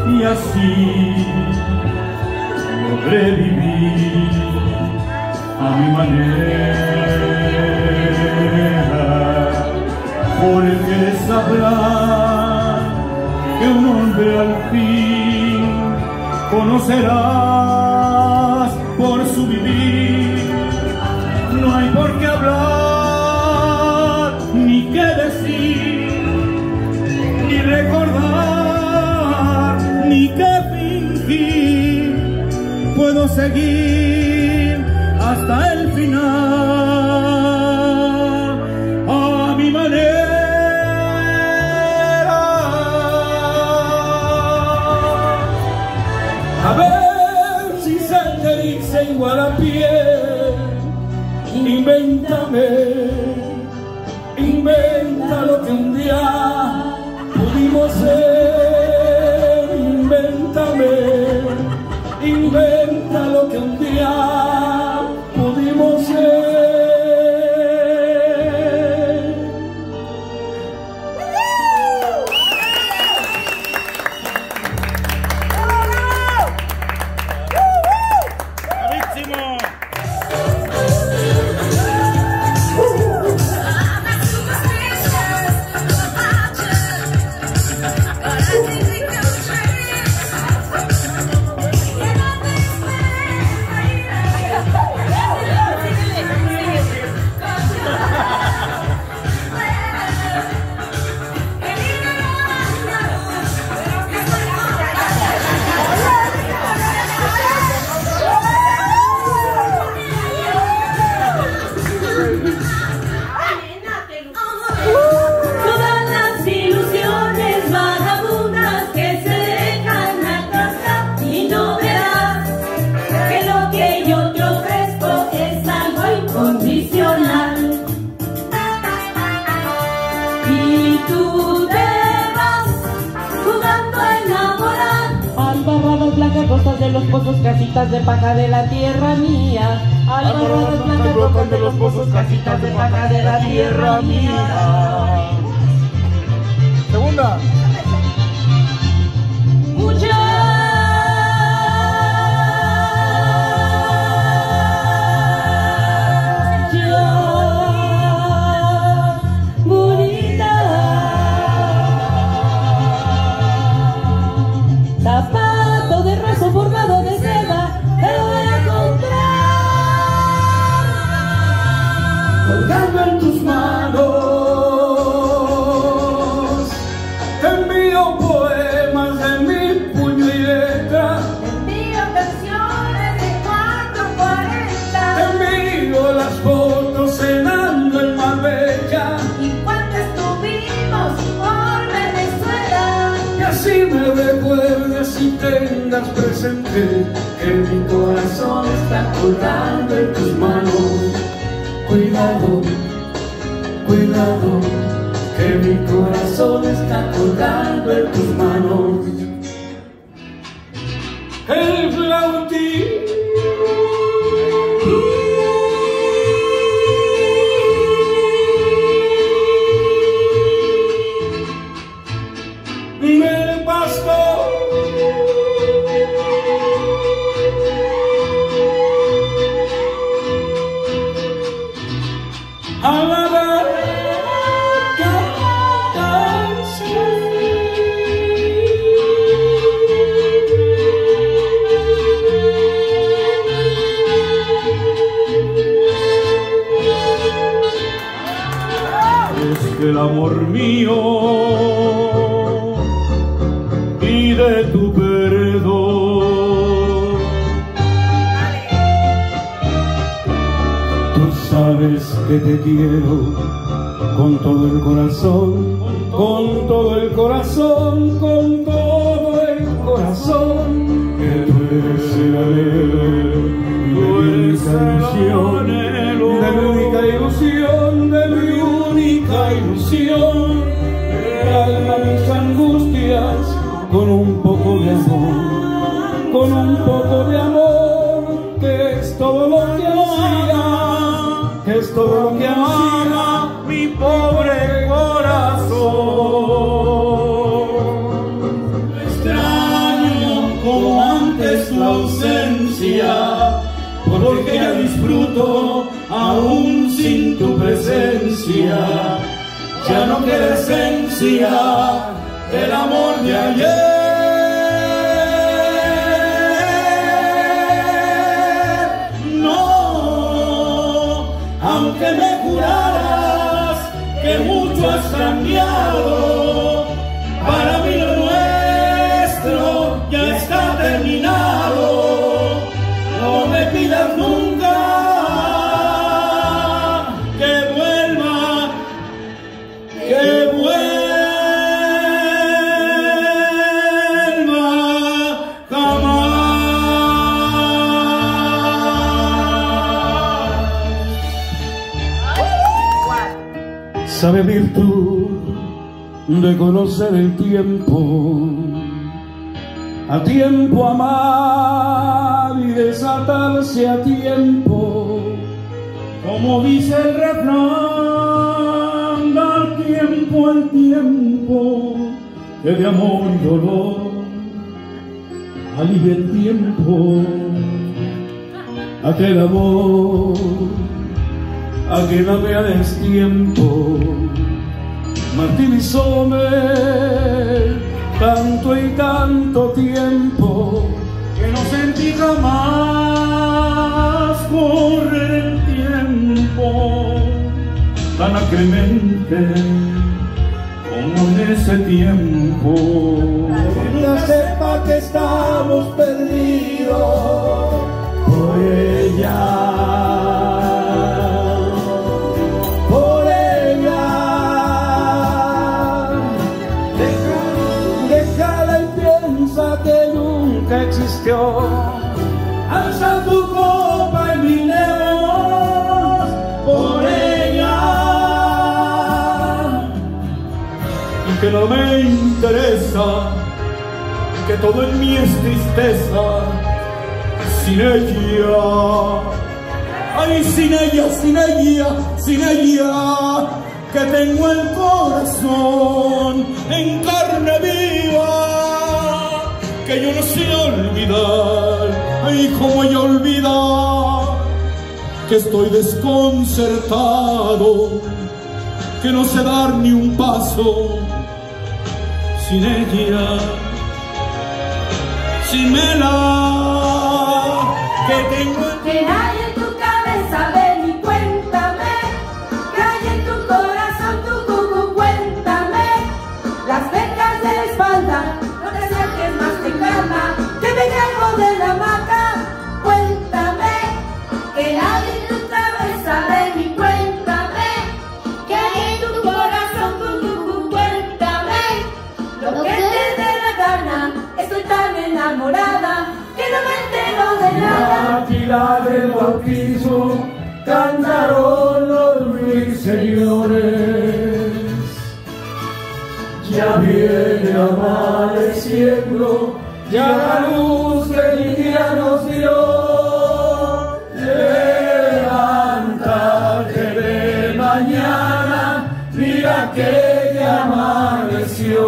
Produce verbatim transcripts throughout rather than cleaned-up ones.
y así podré vivir a mi manera, porque sabrás que un hombre al fin conocerás por su vivir. No hay por qué hablar, ni qué decir, ni recordar, ni qué fingir. Puedo seguir hasta el final, a mi manera. A ver si se te dice igual a piel. Invéntame, inventa lo que un día pudimos ser. Invéntame, inventa lo que un día pudimos ser. ¡Bravísimo! Costas de los pozos, casitas de paja de la tierra mía. Albarradas blancas, rocas de los pozos, casitas de paja de la tierra mía. Segunda. Formado de seda, te lo voy a encontrar colgando en tus manos. Te envío poemas de mi puño y letra. Te envío canciones de cuatro cuarenta. Te envío las fotos cenando en Marbella. Y cuando estuvimos por Venezuela. Y así me recuerdes y tengas presente que mi corazón está colgando en tus manos. Cuidado, cuidado, que mi corazón está colgando en tus manos. El flautín del pastor a la es que el amor mío y de tu perdón. Tú sabes que te quiero con todo el corazón, con todo el corazón, con todo el corazón. Que tú eres el anhelo, tú eres el anhelo de mi única ilusión, de mi única ilusión. Calma mis angustias con un poco de amor, con un poco de amor, que es todo lo que hacía, que es todo lo que hacía mi pobre corazón. Extraño que ya disfruto aún sin tu presencia. Ya no queda esencia del amor de ayer. No, aunque me juraras que mucho has cambiado, para mí lo nuestro ya está terminado. No me pidas nunca que vuelva, que vuelva jamás. Sabe virtud de conocer el tiempo, a tiempo amar y desatarse a tiempo, como dice el refrán, dar tiempo al tiempo, que de amor y dolor alivia el tiempo, aquel amor a que no me destiempo, martirizóme tanto y tanto tiempo que no sentí jamás correr el tiempo tan acremente como en ese tiempo. Que no sepa que estamos perdidos por ella. Que nunca existió. Alza tu copa y brindemos por ella. Y que no me interesa, que todo en mí es tristeza sin ella. Ay, sin ella, sin ella, sin ella, que tengo el corazón en carne viva, que yo no sé olvidar. Ay, cómo ella olvida, que estoy desconcertado, que no sé dar ni un paso sin ella, sin Mela, que tengo. Que hay en tu cabeza, ven y cuéntame, que hay en tu corazón, tu cucu, cuéntame, las becas de la espalda, no te saques más de cama, que me caigo de la hamaca, cuéntame, que hay en tu cabeza, ven y cuéntame, que hay en tu corazón, tu cucu, cuéntame, lo que te dé la gana, estoy tan enamorada, que no me entero de nada. Aquí la del bautizo cantaron los ruiseñores. Ya viene amaneciendo, ya la luz que el día nos dio. Levántate de mañana, mira que ya amaneció.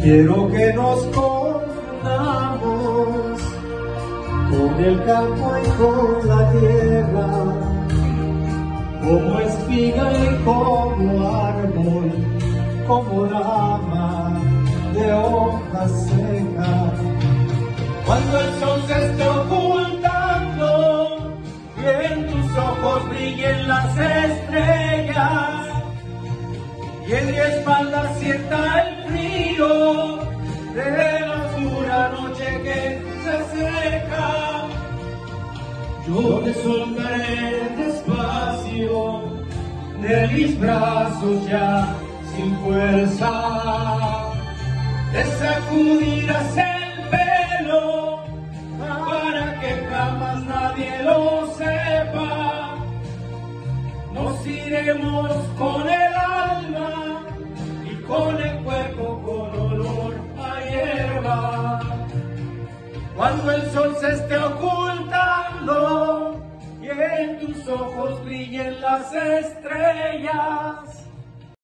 Quiero que nos confundamos con el campo y con la tierra, como espiga y como árbol, como rama de hoja seca. Cuando el sol se esté ocultando y en tus ojos brillen las estrellas, y en mi espalda sienta el frío de la oscura noche que se acerca, yo te soltaré despacio de mis brazos ya sin fuerza. Te sacudirás el pelo para que jamás nadie lo sepa. Nos iremos con el alma y con el cuerpo con olor a hierba. Cuando el sol se esté ocultando y en tus ojos brillen las estrellas,